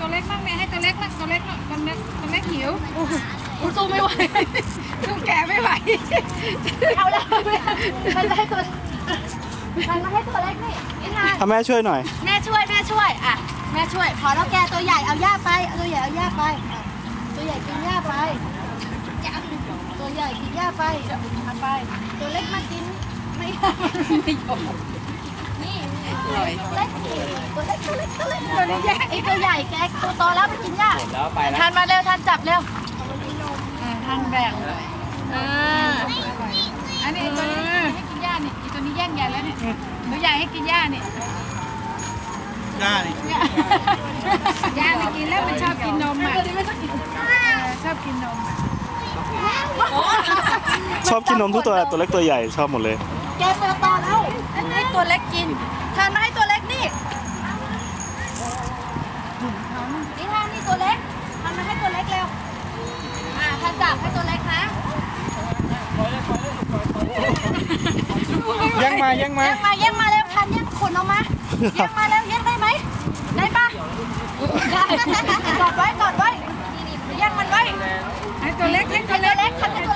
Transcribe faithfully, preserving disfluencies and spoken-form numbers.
ตัวเล็กมั่งเนี่ยให้ตัวเล็กมั่งตัวเล็กตัวเล็กตัวเล็กหิวสู้ไม่ไหวสู้แกไม่ไหวเอาแล้วมันจะให้ตัวมันมาให้ตัวเล็กนี่นี่ทานทำแม่ช่วยหน่อยแม่ช่วยแม่ช่วยอ่ะแม่ช่วยพอแล้วแกตัวใหญ่เอาหญ้าไปเอาตัวใหญ่เอาหญ้าไปตัวใหญ่กินหญ้าไปตัวใหญ่กินหญ้าไปทำไปตัวเล็กมากินไม่ไม่ยอมนี่ตัวเล็กตัวเล็กตัวเล็กตัวเล็กตัวเล็กตัวนี้ใหญ่ไอ้ตัวใหญ่แกตัวโตแล้วไปกินหญ้าทานมาเร็วทานจับเร็วทานแบ่งอ่าอันนี้ตัวนี้ให้กินหญ้านี่ตัวนี้แย่งใหญ่แล้วเนี่ยตัวใหญ่ให้กินหญ้านี่หญ้าดิหญ้าไม่กินแล้วมันชอบกินนมอ่ะชอบกินนมอ่ะชอบกินนมทุกตัวตัวเล็กตัวใหญ่ชอบหมดเลยแกเติมต่อแล้วให้ตัวเล็กกินทานมาให้ตัวเล็กนี่นี่ทานนี่ตัวเล็กทานมาให้ตัวเล็กเร็วอ่าทานจับให้ตัวเล็กนะยังมายังมายังมายังมาเร็วทานยังขนออกมายังมาเร็วยังได้ไหมได้ปะกอดไว้กอดไว้ยังมันไว้ให้ตัวเล็กให้ตัวเล็กทาน